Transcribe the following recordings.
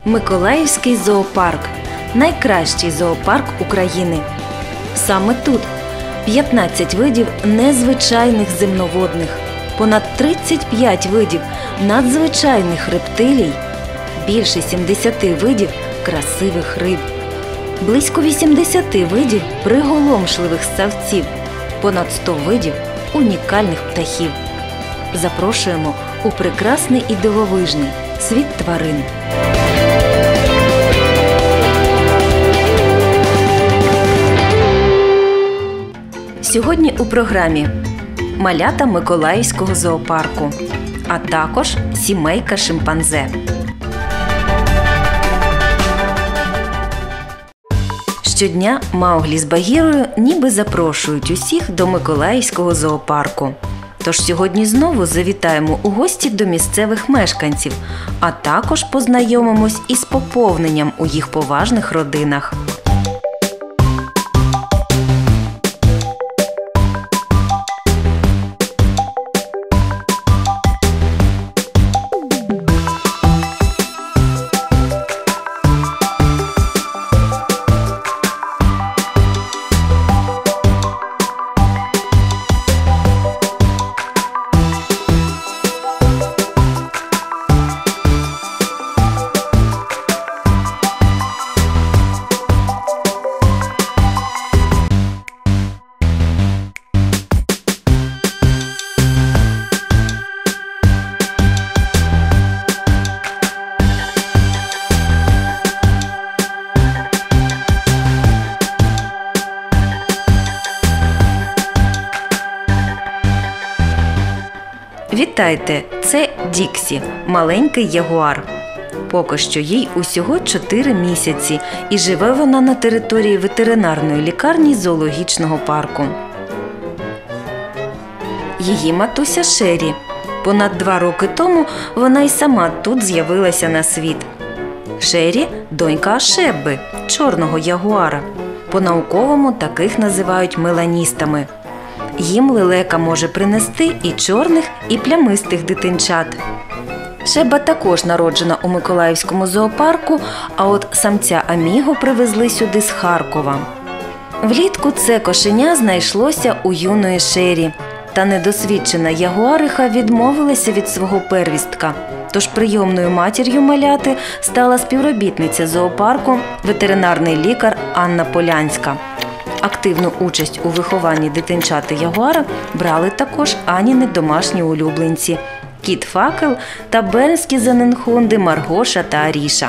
Миколаївський зоопарк – найкращий зоопарк України. Саме тут 15 видів незвичайних земноводних, понад 35 видів надзвичайних рептилій, більше 70 видів красивих риб, близько 80 видів приголомшливих ссавців, понад 100 видів унікальних птахів. Запрошуємо у прекрасний і дивовижний світ тварин. Сьогодні у програмі малята Миколаївського зоопарку, а також сімейка шимпанзе. Щодня Мауглі з Багірою ніби запрошують усіх до Миколаївського зоопарку. Тож сьогодні знову завітаємо у гості до місцевих мешканців, а також познайомимось із поповненням у їх поважних родинах. Вітайте! Це Діксі – маленький ягуар. Поки що їй усього 4 місяці і живе вона на території ветеринарної лікарні зоологічного парку. Її матуся Шері. Понад 2 роки тому вона й сама тут з'явилася на світ. Шері – донька Ашебби – чорного ягуара. По-науковому таких називають меланістами. Їм лелека може принести і чорних, і плямистих дитинчат. Шеба також народжена у Миколаївському зоопарку, а от самця Аміго привезли сюди з Харкова. Влітку це кошеня знайшлося у юної Шері. Та недосвідчена ягуариха відмовилася від свого первістка. Тож прийомною матір'ю маляти стала співробітниця зоопарку, ветеринарний лікар Анна Полянська. Активну участь у вихованні дитинчати ягуара брали також Аніни домашні улюбленці – кіт Факел та бернські зенненхунди Маргоша та Аріша.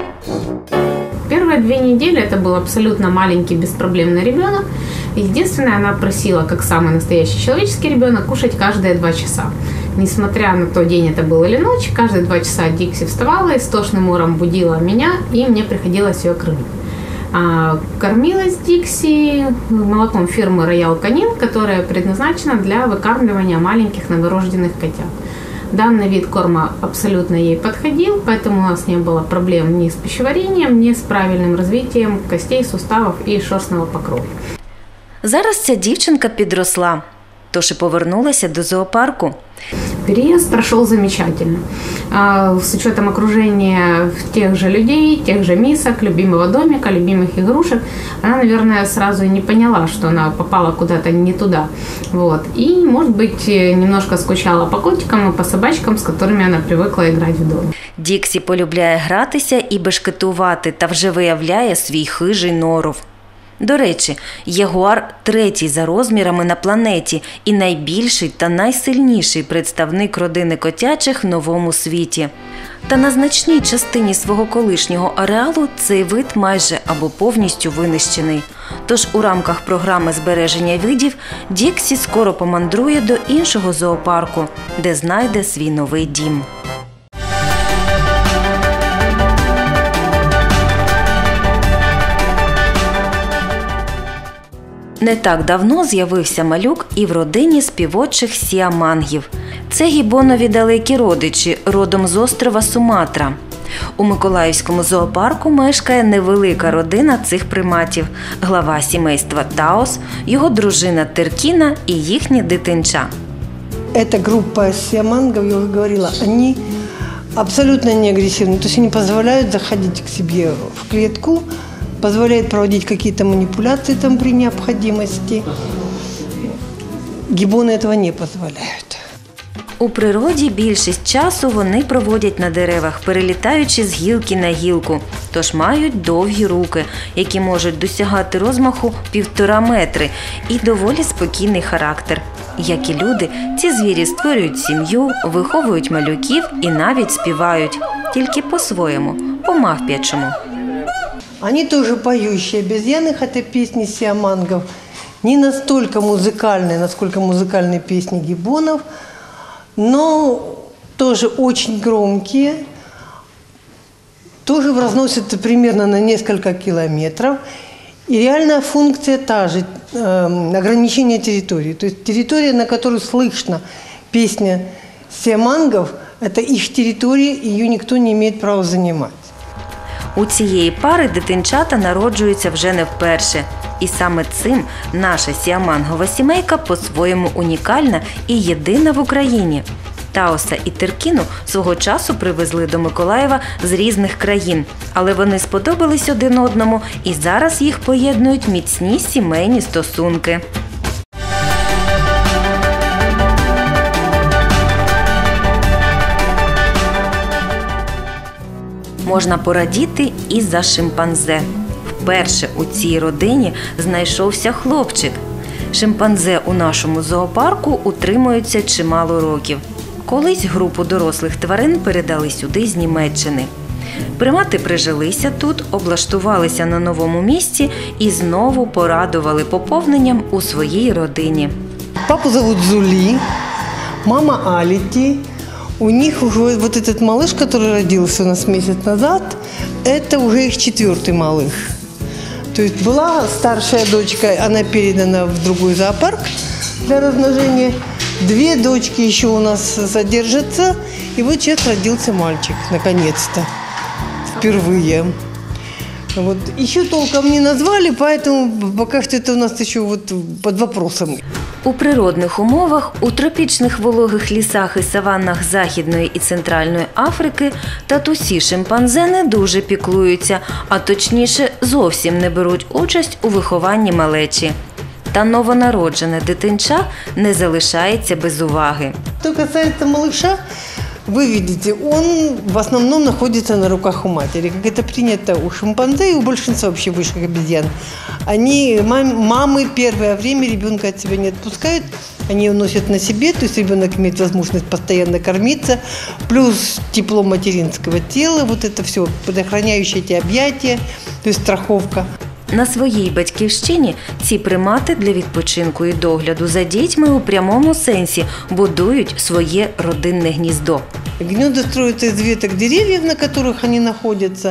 Первые 2 недели это был абсолютно маленький, беспроблемный ребенок. Единственное, она просила, как самый настоящий человеческий ребенок, кушать каждые 2 часа. Несмотря на то, день это был или ночь, каждые 2 часа Дикси вставала и истошным ором будила меня, и мне приходилось ее кормить. Кормилась Дикси молоком фирмы Royal Canin, которая предназначена для выкармливания маленьких новорожденных котят. Данный вид корма абсолютно ей подходил, поэтому у нас не было проблем ни с пищеварением, ни с правильным развитием костей, суставов и шерстного покрова. Зараз ця дівчинка підросла, тож і повернулася до зоопарку. Переезд прошел замечательно. С учетом окружения тех же людей, тех же мисок, любимого домика, любимых игрушек, она, наверное, сразу и не поняла, что она попала куда-то не туда. Вот. И, может быть, немножко скучала по котикам и по собачкам, с которыми она привыкла играть в доме. Діксі полюбляє гратися і бешкетувати та вже виявляє свій хижий норов. До речі, ягуар – 3-й за розмірами на планеті і найбільший та найсильніший представник родини котячих в новому світі. Та на значній частині свого колишнього ареалу цей вид майже або повністю винищений. Тож у рамках програми збереження видів Діксі скоро помандрує до іншого зоопарку, де знайде свій новий дім. Не так давно з'явився малюк і в родині співочих сіамангів. Це гібонові далекі родичі, родом з острова Суматра. У Миколаївському зоопарку мешкає невелика родина цих приматів – глава сімейства Таос, його дружина Теркіна і їхнє дитинча. Эта группа сиамангов, я уже говорила, они Абсолютно не агрессивны. То есть они позволяют заходить к себе в клетку, позволяют проводить какие-то манипуляции там при необходимости. Гібони этого не позволяють. У природі більшість часу вони проводять на деревах, перелітаючи з гілки на гілку, тож мають довгі руки, які можуть досягати розмаху 1,5 метри, і доволі спокійний характер. Як і люди, ці звірі створюють сім'ю, виховують малюків і навіть співають, тільки по-своєму, по-мавп'ячому. Они тоже поющие обезьяны, хотя песни сиамангов не настолько музыкальные, насколько музыкальные песни гиббонов, но тоже очень громкие, тоже разносятся примерно на несколько километров. И реальная функция та же – ограничение территории. То есть территория, на которой слышно песня сиамангов, это их территория, ее никто не имеет права занимать. У цієї пари дитинчата народжуються вже не вперше. І саме цим наша сіамангова сімейка по-своєму унікальна і єдина в Україні. Таоса і Теркіну свого часу привезли до Миколаєва з різних країн, але вони сподобались один одному і зараз їх поєднують міцні сімейні стосунки. Можна порадіти і за шимпанзе. Вперше у цій родині знайшовся хлопчик. Шимпанзе у нашому зоопарку утримуються чимало років. Колись групу дорослих тварин передали сюди з Німеччини. Примати прижилися тут, облаштувалися на новому місці і знову порадували поповненням у своїй родині. Папу зовут Зули, мама Алити. У них уже вот этот малыш, который родился у нас месяц назад, это уже их 4-й малыш. То есть была старшая дочка, она передана в другой зоопарк для размножения. 2 дочки еще у нас содержатся. И вот сейчас родился мальчик, наконец-то, впервые. Вот. Еще толком не назвали, поэтому пока что это у нас еще вот под вопросом. У природних умовах, у тропічних вологих лісах і саваннах Західної і Центральної Африки татусі шимпанзе не дуже піклуються, а точніше зовсім не беруть участь у вихованні малечі. Та новонароджене дитинча не залишається без уваги. Что касается малыша, вы видите, он в основном находится на руках у матери, как это принято у шимпанзе и у большинства вообще высших обезьян. Они, мамы первое время ребенка от себя не отпускают, они его носят на себе, то есть ребенок имеет возможность постоянно кормиться, плюс тепло материнского тела, вот это все, предохраняющие эти объятия, то есть страховка. На своїй батьківщині ці примати для відпочинку і догляду за дітьми у прямому сенсі будують своє родинне гніздо. Гнезда строятся из веток деревьев, на которых они находятся.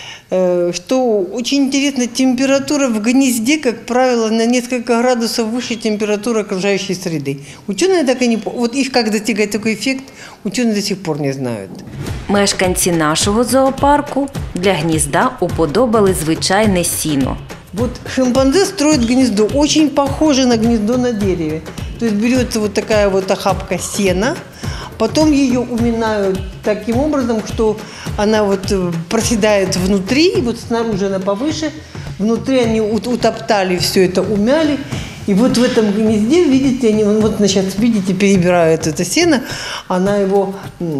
Что очень интересно, температура в гнезде, как правило, на несколько градусов выше температуры окружающей среды. Ученые так и не... Вот их как достигать такой эффект, ученые до сих пор не знают. Мешканці нашого зоопарку для гнізда уподобали звичайне сіно. Вот шимпанзе строит гнездо, очень похоже на гнездо на дереве. То есть берется вот такая вот охапка сена, потом ее уминают таким образом, что она вот проседает внутри, и вот снаружи она повыше, внутри они утоптали все это, умяли. И вот в этом гнезде, видите, они, вот сейчас, видите, перебирают это сено, она его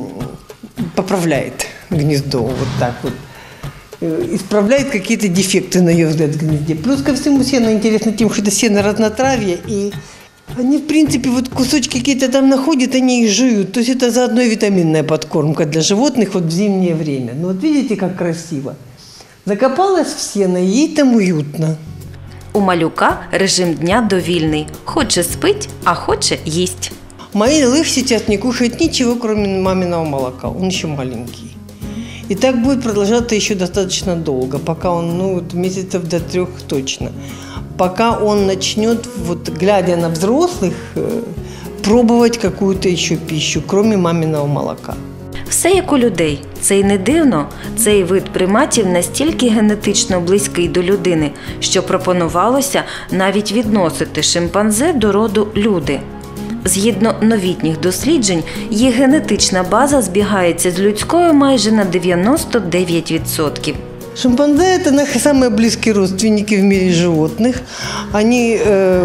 поправляет, гнездо, вот так вот. Исправляет какие-то дефекты, на ее взгляд, в гнезде. Плюс ко всему сено интересно тем, что это сено разнотравья, и они, в принципе, вот кусочки какие-то там находят, они их жуют. То есть это заодно и витаминная подкормка для животных вот в зимнее время. Ну вот видите, как красиво. Закопалась в сено, ей там уютно. У малюка режим дня довільний. Хоче спить, а хоче їсть. Малыш сейчас не кушает ничего, кроме маминого молока. Он еще маленький. И так будет продолжаться еще достаточно долго, пока он, ну, вот месяцев до 3 точно. Пока он начнет, вот, глядя на взрослых, пробовать какую-то еще пищу, кроме маминого молока. Все як у людей. Це й не дивно. Цей вид приматів настільки генетично близький до людини, що пропонувалося навіть відносити шимпанзе до роду люди. Згідно новітніх досліджень, їх генетична база збігається з людською майже на 99%. Шимпанзе – это наши самые близкие родственники в мире животных. Они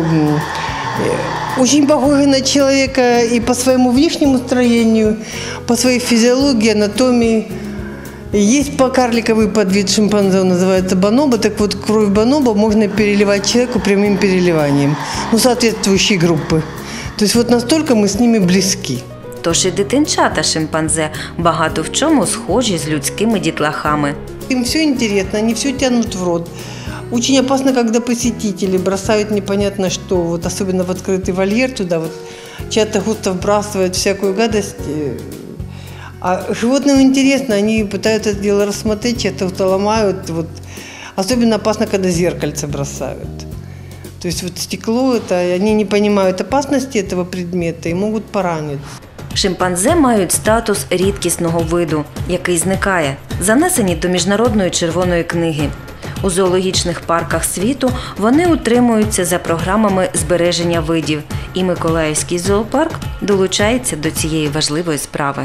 очень похожи на человека и по своему внешнему строению, по своей физиологии, анатомии. Есть покарликовый подвид шимпанзе, он называется бонобо. Так вот, кровь бонобо можно переливать человеку прямым переливанием, соответствующей группы. То есть вот настолько мы с ними близки. Тож і дитинчата шимпанзе багато в чому схожі з людськими дітлахами. Им все интересно, они все тянут в рот. Очень опасно, когда посетители бросают непонятно что, вот особенно в открытый вольер туда, вот чья-то густо вбрасывает всякую гадость. А животным интересно, они пытаются это дело рассмотреть, чья-то ломают. Вот. Особенно опасно, когда зеркальце бросают. То есть вот стекло, это, они не понимают опасности этого предмета и могут пораниться. Шимпанзе мають статус рідкісного виду, який зникає, занесені до Міжнародної червоної книги. У зоологічних парках світу вони утримуються за програмами збереження видів, і Миколаївський зоопарк долучається до цієї важливої справи.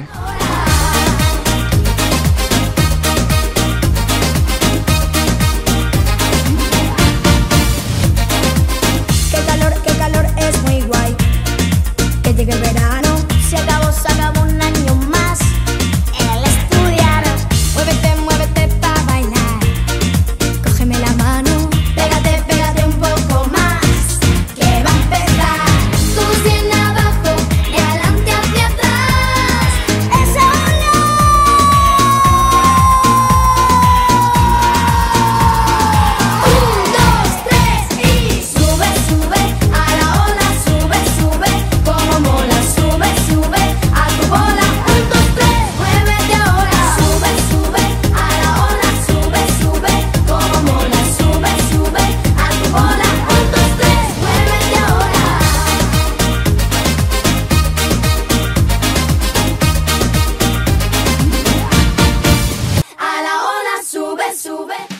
Sube.